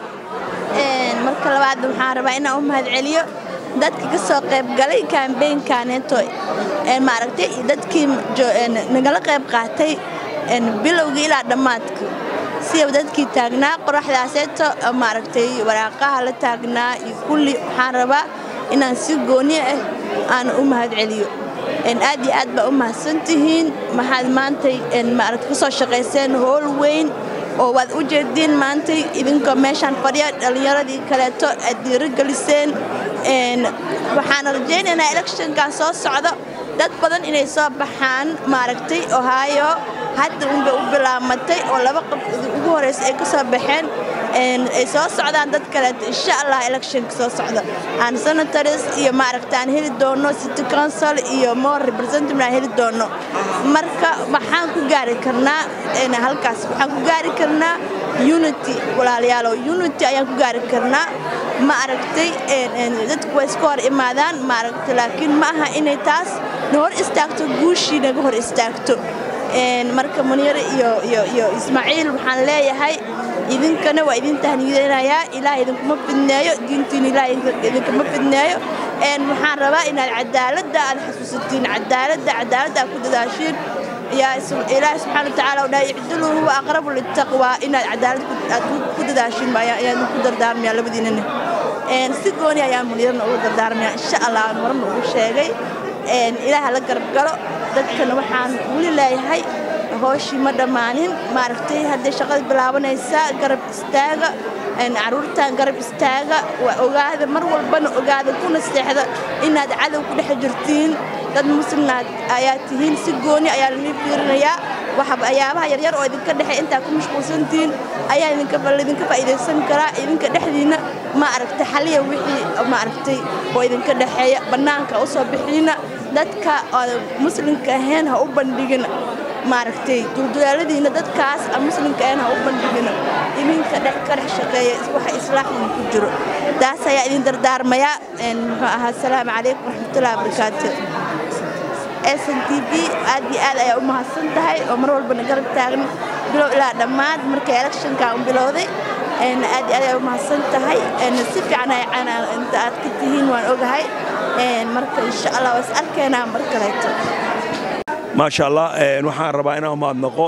آه مركل بعد محاربة إن أم هذا عليا دتك قصة قيب قلي كان بين كانت آه معركتي دتك جو نقل قيب قاتي آه بلو قيل دماتك سيب دتك تاجنا قرح لاسيت معركتي وراقها لتاجنا كل محاربة إن نسيقوني أنا أم هذا عليا إن أدي أدب أمها سنتهين ما حد مانتي إن ما أركض شقيسين هول وين أو وذ وجدين مانتي إذن كمشان فريق اللي يردي كلاتو أدي رجلسين إن وحنا رجين أنا إلكشن كان صوص صعدة دت بدن إن يصاب بحان ماركتي أوهايو حتى أم بلا متي ولا بقى جورس إكسب بحان إن صوص صعدة دت كلات إن شاء الله إلكشن صوص صعدة عن سنة ترس يا ماركتان هيل دونو ست كونسل يا مور ريبريزنت من هيل دونو مركا بحان كجاري كرنا إن هالكاس بحان كجاري كرنا unity ولا ليالو unity أيام كجاري كرنا ماركتي إن دت كويسكور إمادان ماركت لكن معها إن تاس نور استاكتو جوشي نجور استاكتو إن مركا منير يو يو يو إسماعيل وحن لا يهاي إذن كنا وإذن تهنيدنا يا إله إذن كم في النايو دينتين إله إذن كم في النايو إن محاربة إن العدالة دا الحسوسيين عدالة دا عدالة دا كل داشين يا إله سبحانه وتعالى ولا يعدله هو أقرب للتقوى إن العدالة كل داشين ما يا كل دار ميا لبديننا إن سيقوني يا منيرنا أول دار ميا إن شاء الله نورنا وشيء إن إله على قرب قالوا ذكرنا وحنا ولله هاي هوشي مدة مانين معرفتي هذا شغل بلعبنا يساء قرب استاجا إن عرورتان قرب استاجا وقاعد مر والبن وقاعد يكون استحدا إن هذا عدو كل حجرتين dad muslimnaad ayaa tihiin si gooni ayaa la fiirinayaa waxa ayaabaha yar yar oo idinka dhaxay inta ku mashquulsantiin ayaa idinka idinka faa'iideysan kara idinka dhaxdiina ma aragtay xaliya wixii ma aragtay oo idinka dhaxeeya banaanka u soo bixina dadka muslimka ahayn ha u bandhigina ma aragtay duldulaaladiina dadkaas muslimka ahayn ha u bandhigina idinka dhex ka dhex shaqeeya waxa islaaxin ku jiro taas ayaa idin dardaarmaya in aha assalaamu calaykum waraxmatullaahi wabarakaatuh S N T V aad iyo aad ayaa u mahadsan tahay oo mar walba garab taagan bilow ilaa dhammaad markay electionka u bilowday een aad iyo aad ayaa u mahadsan tahay een si fiican ay inta aad ka tihiin waan ogahay een marka insha Allah was arkeenaa mar kaleeto ما شاء الله waxaan rabaa inaan mahadnaqo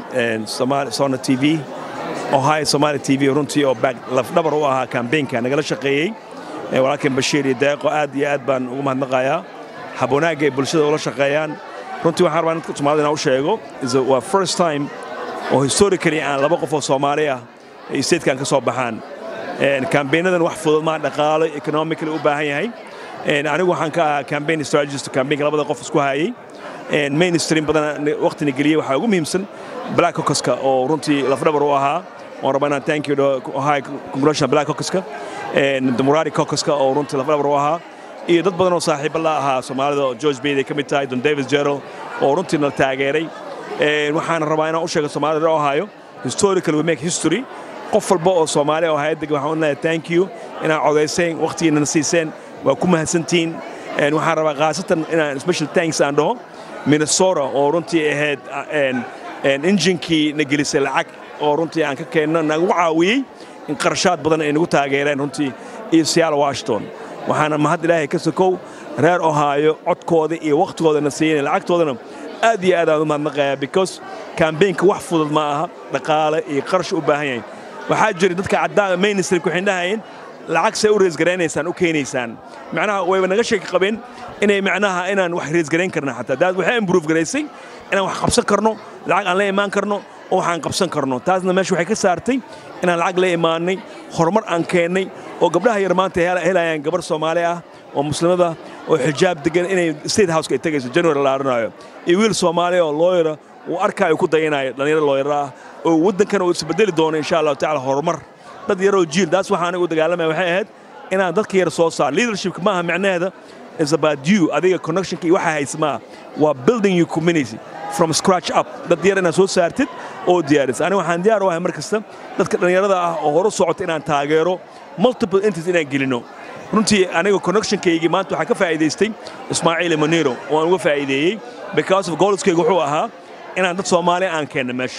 Somali Sona T V Ohio Somali T V runtii oo back laf dhabar u ahaa campaign-ka nagala shaqeeyay walaakiin Bashiir iyo Deeqo aad iyo aad baan ugu mahadnaqayaa haboonaagay bulshada ula shaqeeyaan runtii waxaan rabaa in Soomaalida u sheego is a first time oo historically aan laba qof oo Soomaali ah ay statekan ka soo baxaan een campaign-adan wax fudud ma dhaqaale economically u baahan yahay een anigu waxaan ka ahaa campaign strategist campaign labada qof isku hayay een mainstream badan waqti nagaliye waxa ugu muhiimsan Black Caucus-ka oo runtii laf dhabar u ahaa waan rabaa thank you to Ohio Congressional Black Caucus-ka een Democratic Caucus-ka oo runtii laf dhabar u ahaa iyo dad badan oo saaxiib la ahaa Soomaalida oo George Bailey ka mid tahay Don Davis Gerald oo runtii na taageeray een waxaan rabaa inaan u sheego Soomaalida oo Ohio historically we make history qof walba oo Soomaali oo hay'ad waxaan u leeyahay thank you inaan codeyseen waqtigiina siiseen waa ku mahadsantiin een waxaan rabaa qaasatan inaan special thanks aan dhaho Minnesota oo runtii ahayd een een enginkii nagelisay lacag oo runtii aan ka keenno nagu caawiyay in qarashaad badan ay nagu taageereen runtii iyo Seattle Washington waxaana mahad Ilaahay ka sokow reer Ohio codkooda iyo waqtigoodana siiyeen lacagtoodana aad iyo aad aan u mahadnaqayaa because campaign-ka wax fudud ma aha dhaqaale iyo qarash u baahan yahay waxaa jira dadka cadaan mainstream ku xindahayeen lacag say u rees gareynaysaan u keenaysaan macnaha wayba naga sheeg qabeen inay macnaha inaan wax rees gareyn karna xataa dad waxay improve gareysay inaan wax qabsan karno lacag aan la imaan karno oo waxaan qabsan karno taasna meesha waxay ka saartay inaan lacag la imaanay horumar aan keenay oo gabdhaha yar maanta helayaan gabar Soomaali ah oo muslimada oo xijaab degan inay state house ka tagayso January la arnayo iyo wiil Soomaali oo lawyer oo arkaayo ku dayanayo dhalinyaro lawyer ah oo wadankan uu isbedeli doono insha Allah ta'ala horumar dad yar oo jiil daas waxaan ugu dagaalamay waxay ahayd inaan dadka yar soo saar leadership ma aha macnaheeda is about you adiga connection-ka waxa haysmaa waa building your community from scratch up dad yar inaan soo saartid oo diyaaris aniga waxaan diyaar u ahay markasta dadka dhalinyarada ah oo hor u socota inaan taageero multiple entities inaan gelino runtii aniga connection-kaygi maanta waxa ka faa'iideystay Ismaaciil Maniro oo aan uga faa'iideeyay because of goalskaygu wuxuu ahaa inaan dad Soomaali aan keenno meesha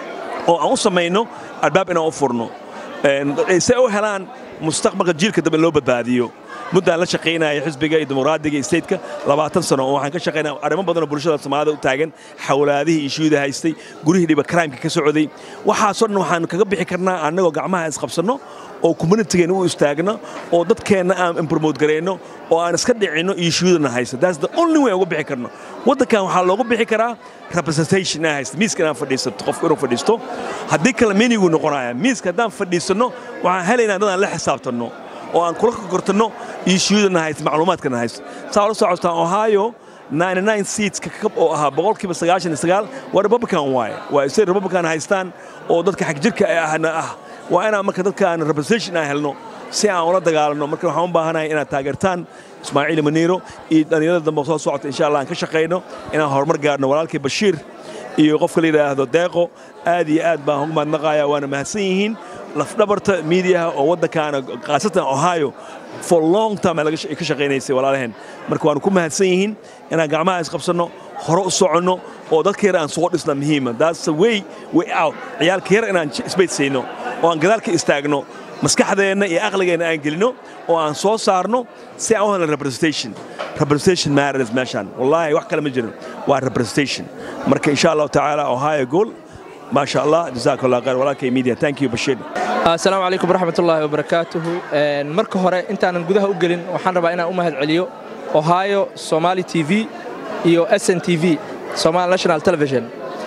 oo aan u sameeyno albaab inaan u furno ee say u helaan mustaqbalka jiilka dambe loo badbaadiyo muddo la shaqeynaya xisbiga iyo dimuqraadiga stateka labaatan sano oo waxaan ka shaqeynaa arrimo badan oo bulshada Soomaalida u taagan xawlaadihii ishuuda haystay gurihii dhiba crime-ka ka socday waxa soo dhan waxaan kaga bixi karnaa anagoo gacmaha is qabsano oo community-geena u istaagno oo dadkeena aan promote gareyno oo aan iska dhicino ishuudana haysta that's the only way uga bixi karno wadankan waxa looga bixi karaa representation ah haysta miiska aan fadhiisto qof inuu fadhiisto haddii kala minigu noqonaya miiska haddaan fadhiisano waxaan helaynaa dad aan la xisaabtano oo aan kula kortano ishuudana haysta macluumaadkana haysta saa la socotaa Ohio ninety-nine seats ka kab oo ahaa boqolkiiba sagaashan iyo sagaal waa Republican waay waa isay Republican haystaan oo dadka xaq jirka ahna ah waa inaan marka dadka aan representation aan helno si aan ula dagaalano marka waxaan u baahanahay inaad taageertaan Ismaaciil Maniro iyo dhalinyarada dambe soo socota insha Allah aan ka shaqeyno inaan horumar gaarno walaalkii Bashiir iyo qofka la yiraahdo Deeqo aad iyo aad baan ugu mahadnaqayaa waana mahadsan yihiin laf dhabarta media oo wadankan qaasatan Ohio for long time laga ka shaqeynaysay walaalaheen marka waan ku mahadsan yihiin inaan gacmaha is qabsano hore u socono oo dadka yar aan soo dhisna muhiim that's the way way out ciyaalka yar inaan space siino oo aan gadaalka istaagno maskaxdeena iyo aqligeena aan gelino oo aan soo saarno si aan u helno representation representation matters meeshan wallahi wax kale ma jiro waa representation marka insha Allah ta'ala Ohio goal ما شاء الله جزاك الله خير ولكن ميديا ثانك يو بشير السلام عليكم ورحمة الله وبركاته marka hore intaan gudaha u gelin waxaan rabaa inaan u mahad celiyo Ohio Somali T V iyo S N T V Somali National Television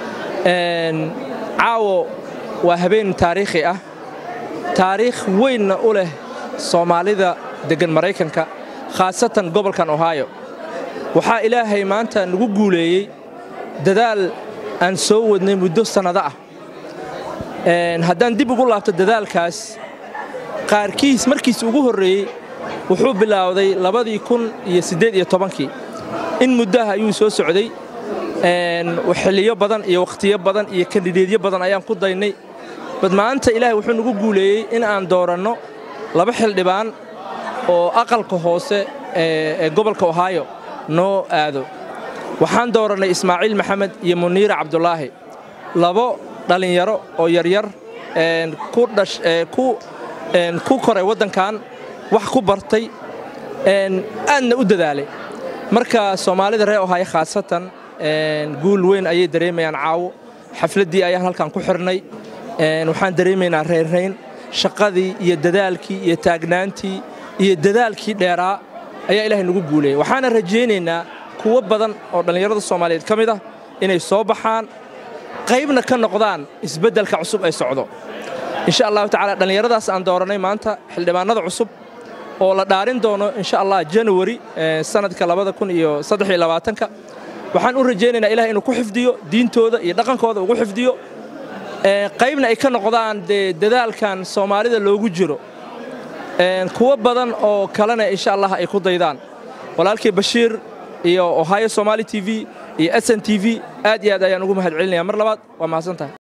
een caawo waa habeen taariikhi ah taariikh weyn u leh Soomaalida degan Mareykanka khaasatan gobolkan Ohio waxa Ilaahay maanta nagu guuleeyay dadaal aan soo wadnay muddo sanado ah een haddaan dib ugu laabto dadaalkaas qaarkiis markiis ugu horreeyey wuxuu bilaawday labadii kun iyo siddeed iyo tobankii in muddaha ayuu soo socday xilliyo badan iyo waqtiyo badan iyo kandideedyo badan ayaan ku daynay bad maanta ilaahay wuxuu nagu guuleeyey in aan dooranno laba xildhibaan oo aqalka hoose ee gobolka Ohio noo aado waxaan doorannay Ismaaciil Maxamed iyo Muniira Cabdulaahi labo dhalinyaro oo yaryar ku dhash ku ku koray wadankan wax ku bartay aadna u dadaalay marka Soomaalida reer Ohio khaasatan guul weyn ayay dareemayaan caawo xafladii ayaan halkan ku xirnay waxaan dareemaynaa reereyn shaqadii iyo dadaalkii iyo taagnaantii iyo dadaalkii dheeraa ayaa Ilaahay nagu guuleeyay waxaan rajaynaynaa kuwa badan oo dhalinyarada Soomaaliyeed kamid ah inay soo baxaan qaybna ka noqdaan isbeddelka cusub ay socdo insha Allah ta'ala dhalinyaradaas aan dooranay maanta xildhibaanada cusub oo la dhaarin doono insha Allah January sanadka laba kun iyo saddex iyo labaatan waxaan u rajaynaynaa Ilaahay inuu ku xifdiyo diintooda iyo dhaqankooda ugu xifdiyo qaybna ay ka noqdaan dadaalkan Soomaalida loogu jiro kuwa badan oo kalena insha Allah ay ku daydaan walaalkay Bashiir iyo Ohio Somali T V iyo S N T V aad iyo aad ayaan ugu mahadcelinayaa mar labaad waa mahadsantahay